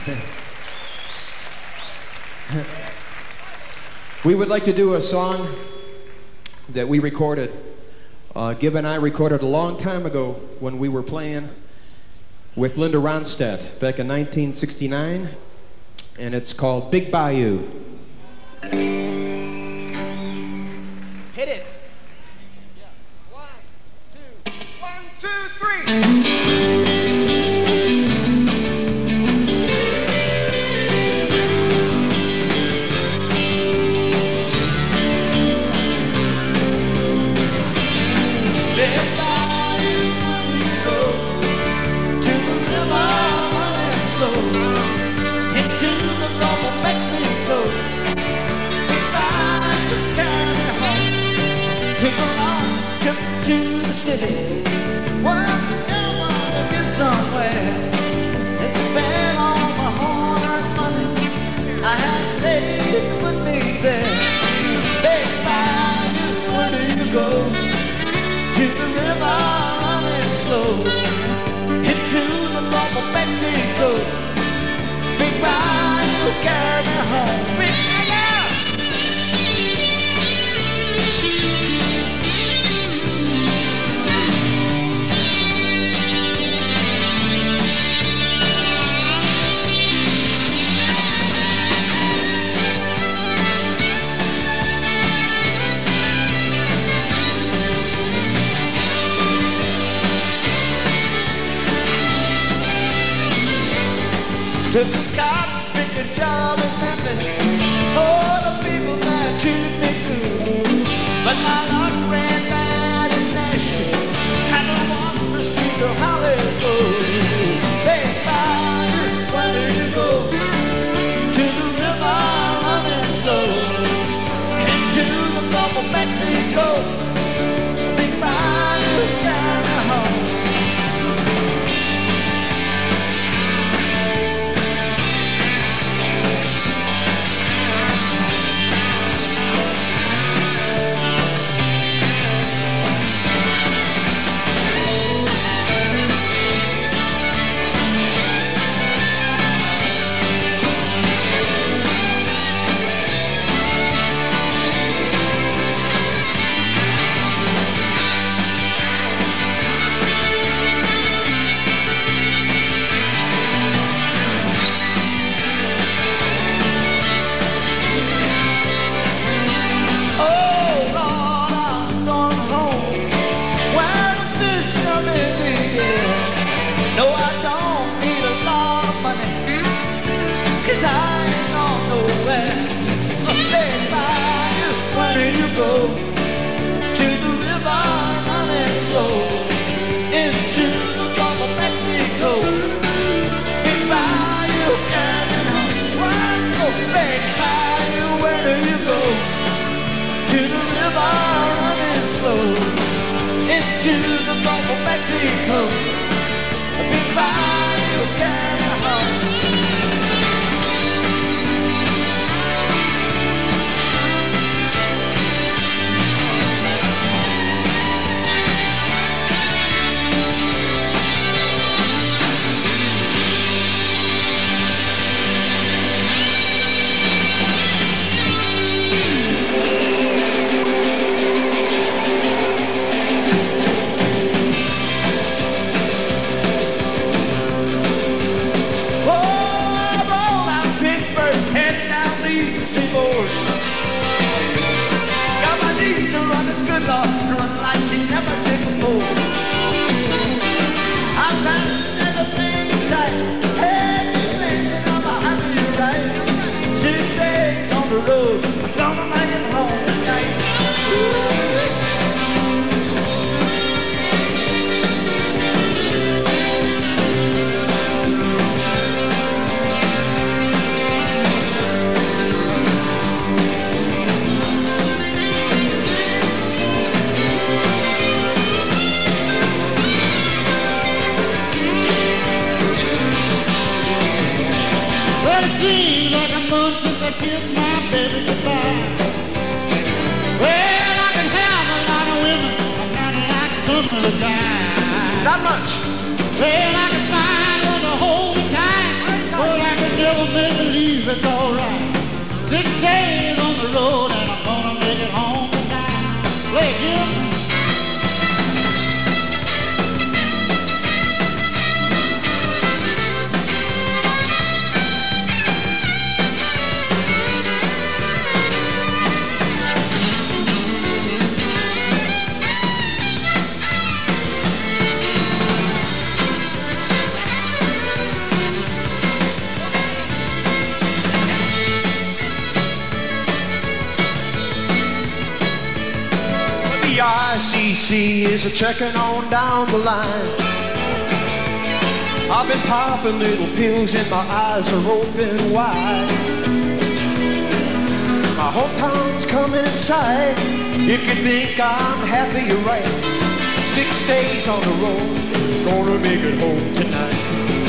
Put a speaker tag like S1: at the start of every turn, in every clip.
S1: We would like to do a song that we recorded. Gib and I recorded a long time ago when we were playing with Linda Ronstadt back in 1969, and it's called Big Bayou. Hit it. Yeah. 1, 2, 1, 2, 3.
S2: Took a cotton picking job in Memphis. Oh, the people there treated me good. But my luck ran bad in Nashville. Had to walk the streets of Hollywood. Big Bayou, where do you go? To the river running slow. Into the Gulf of Mexico. Big Bayou, carry me home. Mexico, a big bayou, carry me home. Kiss my baby goodbye. Well, I can have a lot of women, I'm not like some of the guys.
S1: Not much.
S2: Well, I can find one to hold me tight, but I can
S3: it's alright. 6 days on the road and I'm gonna make it home tonight. Play it, Jim.
S2: ICC is a checking on down the line. I've been popping little pills and my eyes are open wide. My hometown's coming inside. If you think I'm happy, you're right. 6 days on the road, gonna make it home tonight.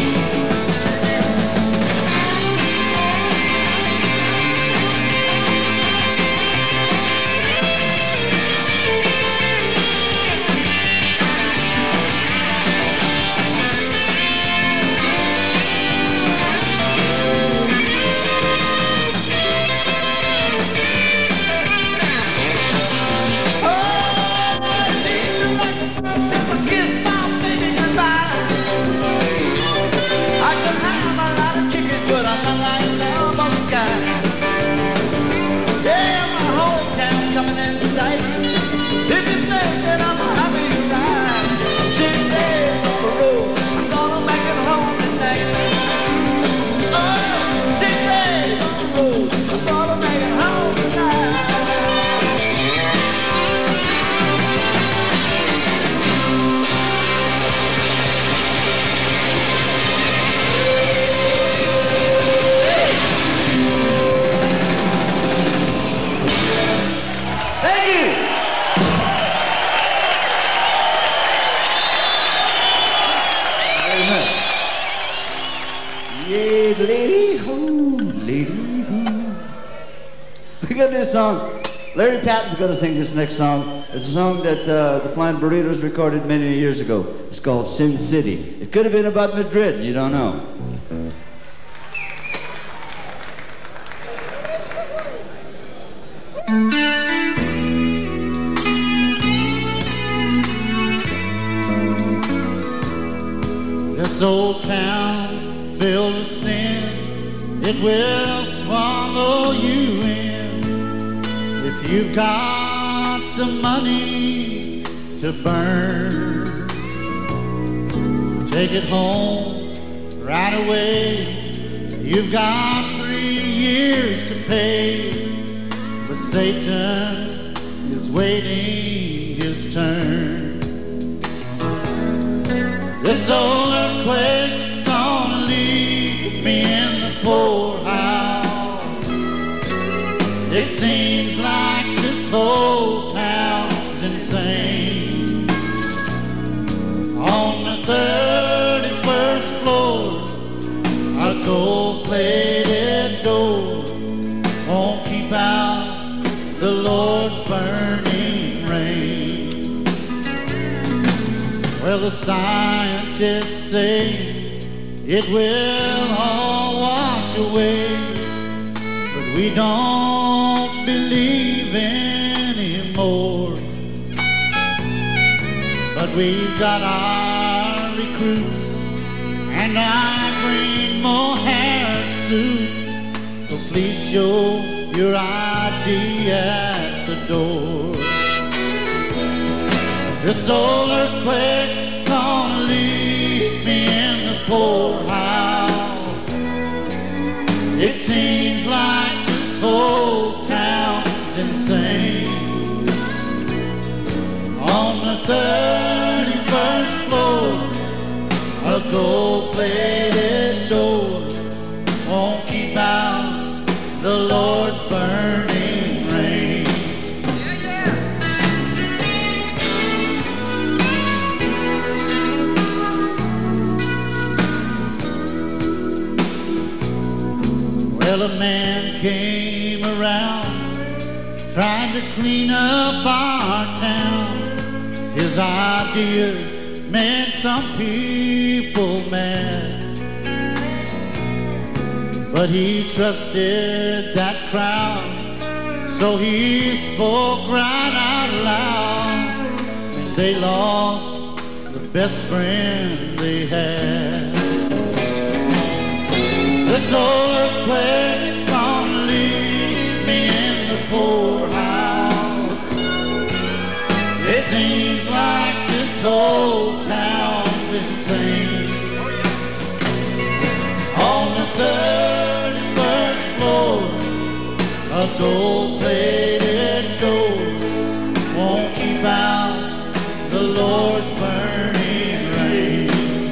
S4: Song. Larry Patton's going to sing this next song. It's a song that the Flying Burritos recorded many years ago. It's called Sin City. It could have been about Madrid, you don't know.
S3: This old town filled with sin, it will swallow you in. If you've got the money to burn, take it home right away. You've got 3 years to pay, but Satan is waiting his turn. This old earthquake's gonna leave me in the poorhouse. It seems like this whole town's insane. On the 31st floor, a gold-plated door won't keep out the Lord's burning rain. Well, the scientists say it will all wash away, but we don't believe anymore. But we've got our recruits and our green mohair suits, so please show your ID at the door. This old earthquake's gonna leave me in the poorhouse. It seems like this whole town's insane. On the 31st floor, a gold-plated door won't keep out the Lord's burning rain. Well, a man came around trying to clean up our town. His ideas made some people mad. but he trusted that crowd, so he spoke right out loud. They lost the best friend they had. This old earthquake's gonna leave me in the poorhouse. It seems like this whole town's insane. On the 31st floor, a gold-plated door won't keep out the Lord's burning rain.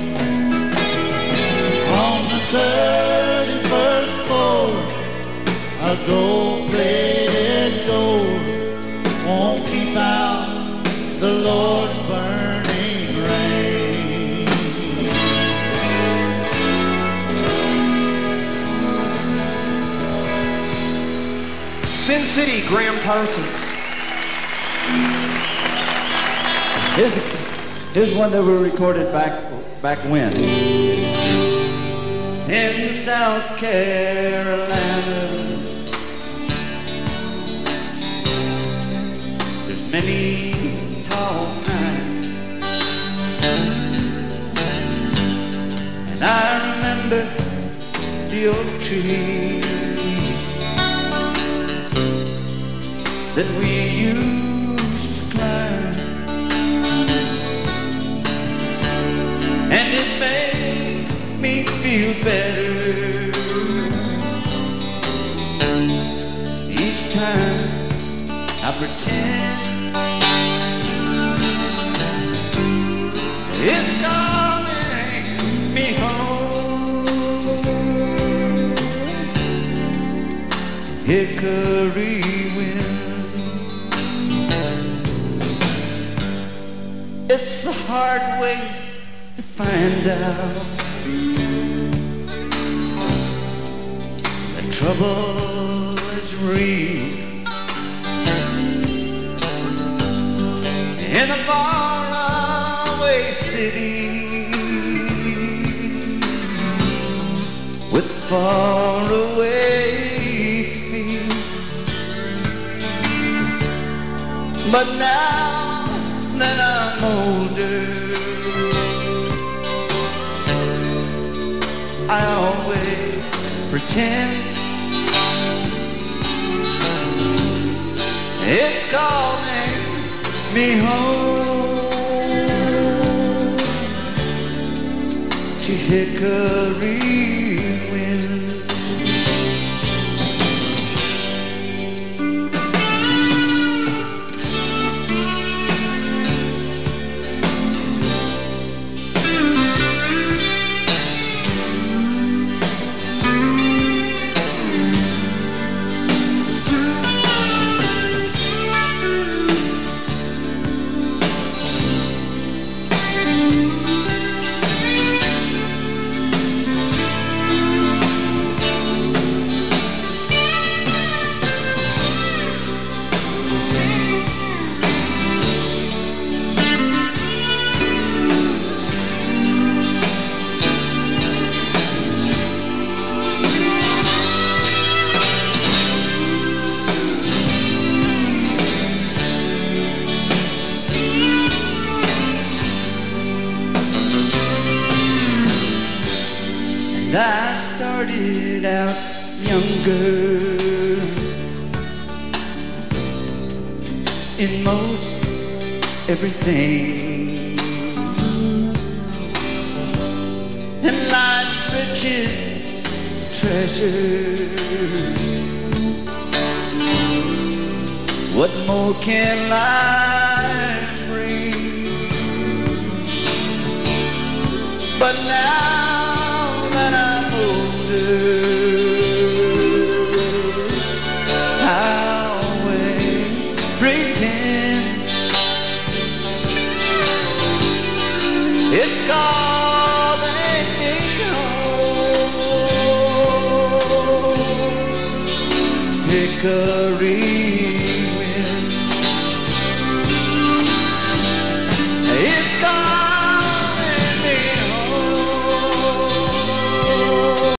S3: On the 31st floor, a gold-plated door won't keep out the Lord's burning rain.
S1: Sin City, Graham Parsons.
S4: Here's one that we recorded back when. In South Carolina, there's many tall pines, and I remember the oak trees that we used to climb, and it made me feel better each time I pretend it's calling me home. Hickory wind, it's a hard way to find out that trouble is real in a faraway city with faraway feet. But now that I'm older, I always pretend it's calling me home to Hickory wind. And I started out younger in most everything, and life's richest treasure. What more can life bring? But now that I'm older, I always pretend it's calling me home. Hickory